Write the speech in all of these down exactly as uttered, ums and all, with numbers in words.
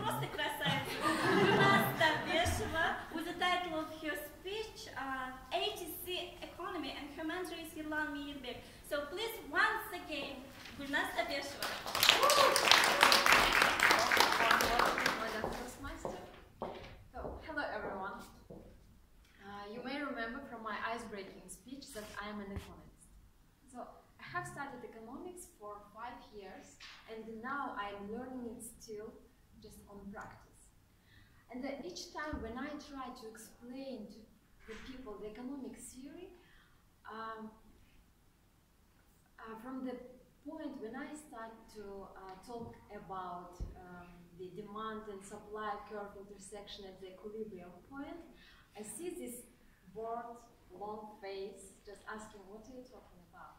просто красавица, Gulnaz Tabeshova, with the title of her speech, uh, A T C Economy, and her mentor is Yerlan Meirbek. So please, once again, Gulnaz Tabeshova. So, hello everyone. Uh, you may remember from my ice-breaking speech that I am an economist. So, I have studied economics for five years, and now I am learning it still, just on practice. And uh, each time when I try to explain to the people the economic theory, um, uh, from the point when I start to uh, talk about um, the demand and supply curve intersection at the equilibrium point, I see this bored, long face just asking, what are you talking about?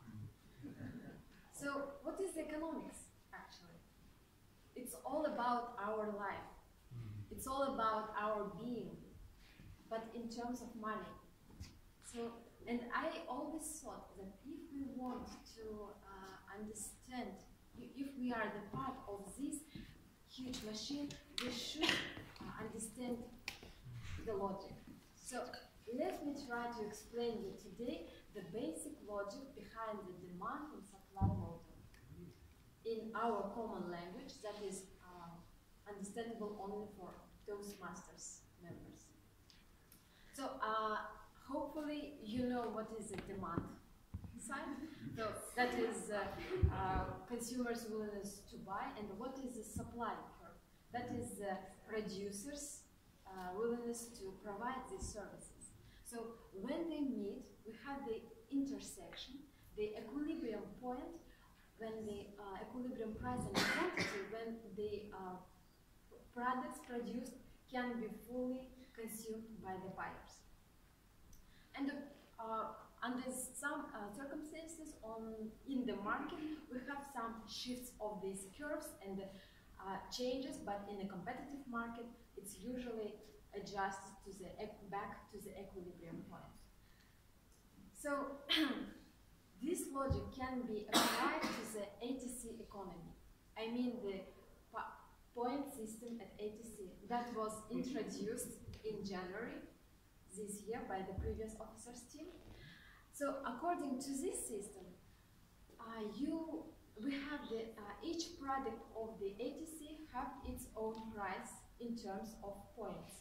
So, what is economics, actually? It's all about our life. It's all about our being, but in terms of money. So, and I always thought that if we want to uh, understand, if we are the part of this huge machine, we should uh, understand the logic. So, let me try to explain you today the basic logic behind the demand and supply model in our common language that is uh, understandable only for those masters members. So uh, hopefully you know what is the demand side. So that is uh, uh, consumers' willingness to buy, and what is the supply curve? That is uh, producers' uh, willingness to provide these services. So when they meet, we have the intersection, the equilibrium point, when the uh, equilibrium price and quantity, when the uh, products produced can be fully consumed by the buyers. And uh, under some uh, circumstances on, in the market, we have some shifts of these curves and uh, changes, but in a competitive market, it's usually adjusted to the back to the equilibrium point. So, this logic can be applied to the A T C economy. I mean the point system at A T C that was introduced in January this year by the previous officers team. So according to this system, uh, you we have the uh, each product of the A T C have its own price in terms of points.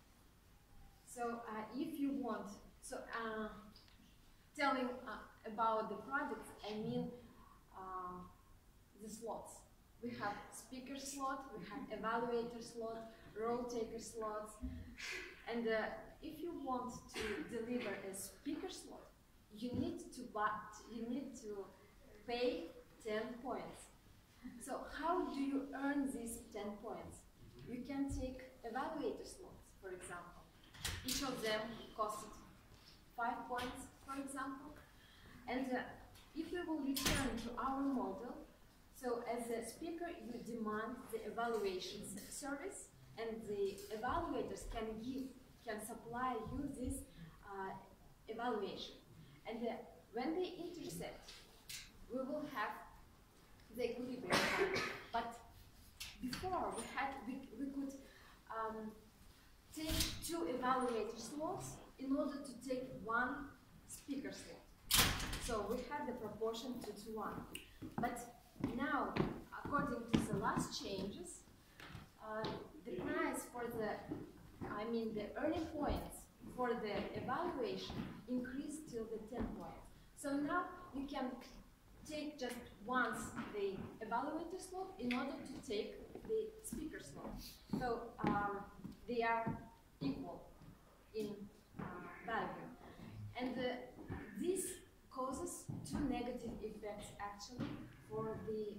So uh, if you want, so uh, telling uh, about the products, I mean uh, the slots. We have speaker slot, we have evaluator slot, role taker slots, and uh, if you want to deliver a speaker slot, you need to buy, you need to pay ten points. So how do you earn these ten points? You can take evaluator slots, for example. Each of them costed five points, for example. And uh, if we will return to our model, so as a speaker, you demand the evaluation service, and the evaluators can give, can supply you this uh, evaluation. And uh, when they intersect, we will have the equilibrium point. But before, we had we, we could um, take two evaluator slots in order to take one speaker slot. So we had the proportion two to one. But now, according to the last changes, uh, the price for the, I mean the earning points for the evaluation increased till the ten points. So now you can take just once the evaluator slot in order to take the speaker slot. So um, they are equal in uh, value. And uh, this causes two negative effects actually for the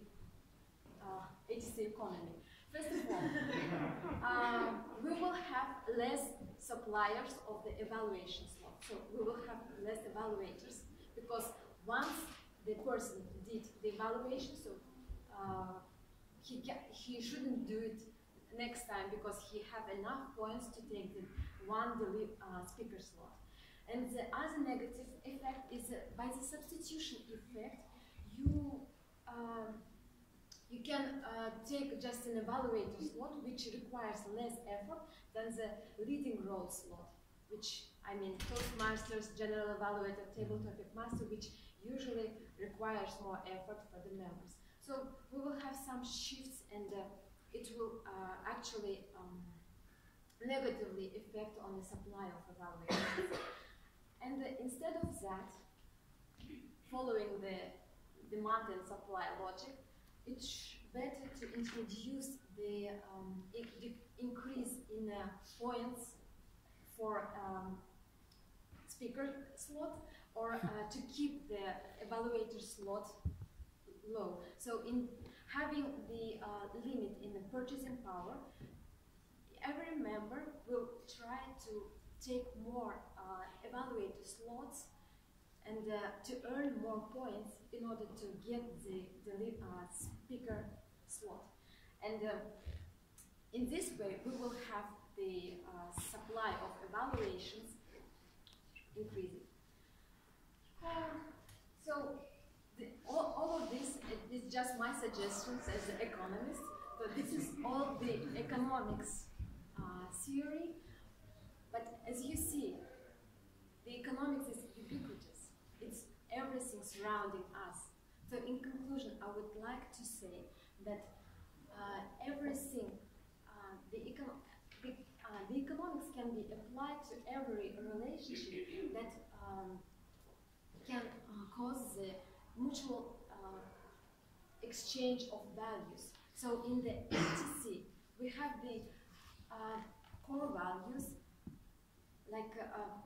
uh, A T C economy. First of all, uh, we will have less suppliers of the evaluation slot. So we will have less evaluators because once the person did the evaluation, so uh, he, can, he shouldn't do it next time because he have enough points to take the one uh, speaker slot. And the other negative effect is uh, by the substitution effect, you um, you can uh, take just an evaluator slot, which requires less effort than the leading role slot, which, I mean, Toastmasters, General Evaluator, Table Topic Master, which usually requires more effort for the members. So we will have some shifts, and uh, it will uh, actually um, negatively affect on the supply of evaluators. And uh, instead of that, following the demand and supply logic, it's better to introduce the um, increase in uh, points for um, speaker slot, or uh, to keep the evaluator slot low. So in having the uh, limit in the purchasing power, every member will try to take more uh, evaluator slots and uh, to earn more points in order to get the, the uh, speaker slot. And uh, in this way, we will have the uh, supply of evaluations increasing. Uh, so the, all, all of this is just my suggestions as an economist. So this is all the economics uh, theory. But as you see, the economics is ubiquitous. It's everything surrounding us. So in conclusion, I would like to say that uh, everything, uh, the, econ the, uh, the economics can be applied to every relationship that um, can uh, cause the mutual uh, exchange of values. So in the A T C, we have the uh, core values, like uh,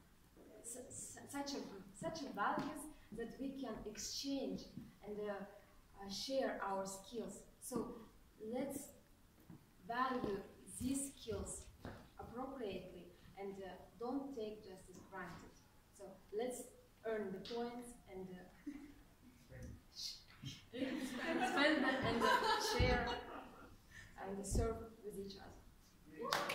such a such a values that we can exchange and uh, uh, share our skills. So let's value these skills appropriately and uh, don't take just as granted. So let's earn the points and uh, spend them and uh, share and serve with each other.